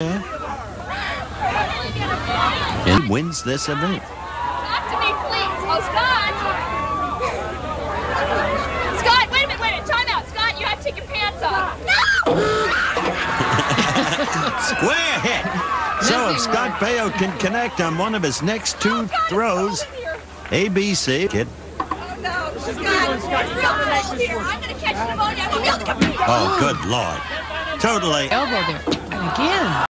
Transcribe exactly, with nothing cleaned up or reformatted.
And wins this event. Talk to me, please. Oh, Scott. Scott, wait a minute, wait a minute. Time out. Scott, you have to take your pants off. No! Square hit. So if Scott Baio can connect on one of his next two Oh, God, throws, A B C. Kid. Oh, no. Scott, it's real cold here. I'm going to catch pneumonia. I won't be able to compete. Oh, good Lord. Totally. Elbow there. And again.